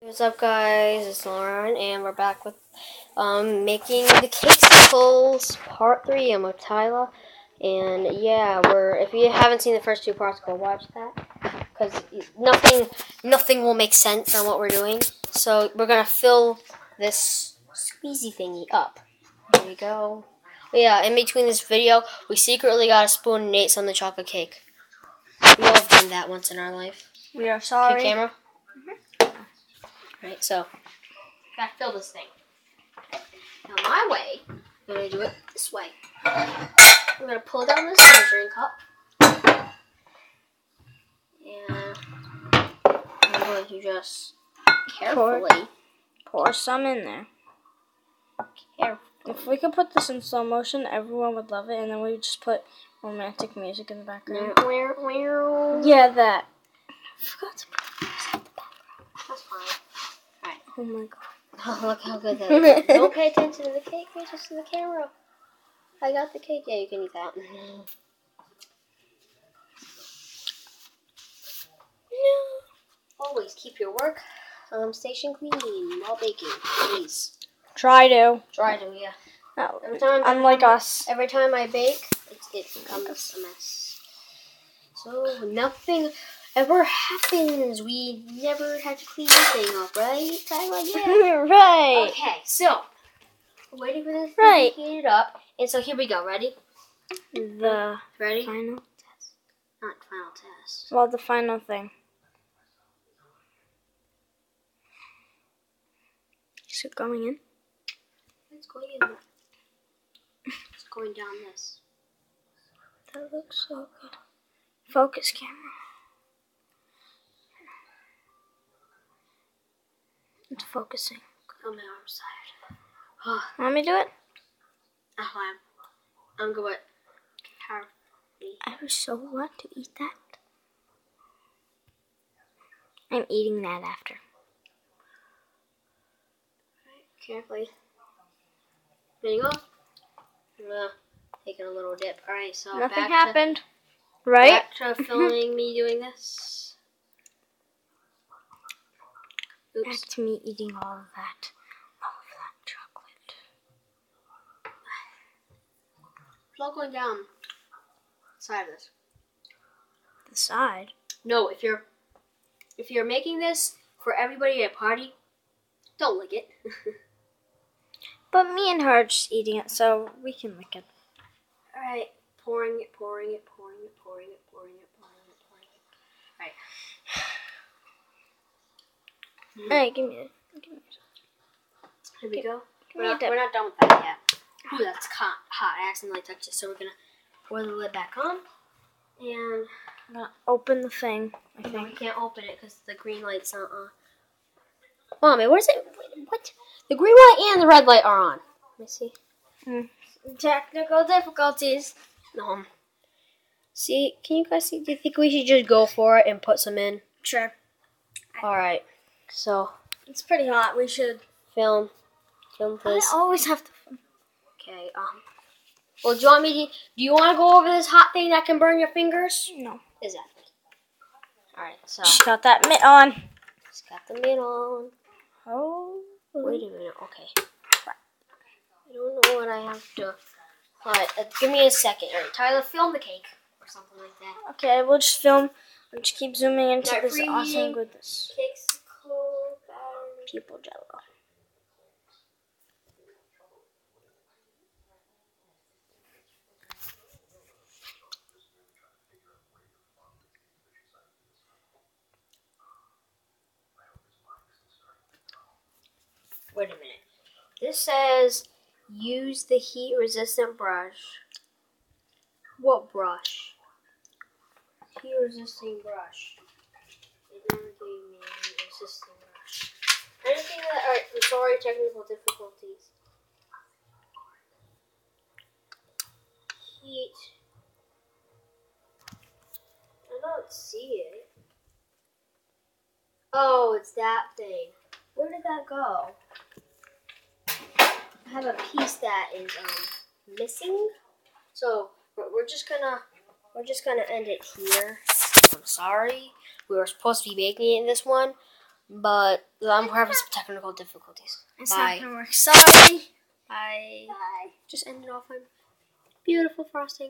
What's up, guys? It's Lauren, and we're back with making the Cakesicles Part 3. I'm with Tyler, and yeah, if you haven't seen the first two parts, go watch that, because nothing will make sense on what we're doing. So we're gonna fill this squeezy thingy up. There we go. But yeah, in between this video, we secretly got a spoon and ate some of the chocolate cake. We all have done that once in our life. We are sorry. Okay, camera. Right, so gotta fill this thing. Now my way, I'm gonna do it this way. I'm gonna pull down this measuring cup, and I'm going to just carefully pour some in there. If we could put this in slow motion, everyone would love it, and then we would just put romantic music in the background. Yeah, that. I forgot to put music in the background. That's fine. Alright. Oh my god. Oh, look how good that is. Don't pay attention to the cake, pay attention to the camera. I got the cake. Yeah, you can eat that. No. Always keep your work station clean while baking, please. Try to, yeah. No, unlike us. Every time I bake, it becomes a mess. So nothing ever happens. We never had to clean anything up, right, Tyler? Yeah. Right. Okay, so we're waiting for this to heat it up, and so here we go. Ready? Ready? Final test. Not final test. Well, the final thing. Is it going in? It's going in. It's going down this. That looks so good. Focus, camera. It's focusing. Oh, my arm's tired. Oh. Want me to do it? I'm going carefully. I would so want to eat that. I'm eating that after. Carefully. There you go. Taking a little dip. Alright, so nothing happened. Right? Back to filming me doing this. Oops. Back to me eating all of that chocolate. It's all going down the side of this. The side? No, if you're making this for everybody at a party, don't lick it. But me and her are just eating it, so we can lick it. Alright, pouring it. Alright, give me it. Here we go. We're not done with that yet. Ooh, that's hot. I accidentally touched it, so we're gonna pour the lid back on. And I'm gonna open the thing. I think. think We can't open it because the green light's not on. Mommy, what is it? What? The green light and the red light are on. Let me see. Technical difficulties. See, can you guys see? Do you think we should just go for it and put some in? Sure. Alright, so. It's pretty hot. We should film this. I always have to film. Okay, well, do you want to go over this hot thing that can burn your fingers? No. Exactly. Alright, so. She's got that mitt on. She's got the mitt on. Oh. Wait a minute, okay. I don't know what I have to. Alright, give me a second. Alright, Tyler, film the cake. Or something like that. Okay, we'll just film. We'll just keep zooming into this awesome goodness. Cakesicle Pupil Jello. Wait a minute. This says use the heat-resistant brush. What brush? Heat-resisting brush. It never gave me a heat-resisting brush. Anything that... Alright, I'm sorry, technical difficulties. Heat. I don't see it. Oh, it's that thing. Where did that go? I have a piece that is missing. So we're just gonna end it here. I'm sorry. We were supposed to be baking it in this one, but we're having some technical difficulties. It's not gonna work. Sorry. Bye. Just end it off on beautiful frosting.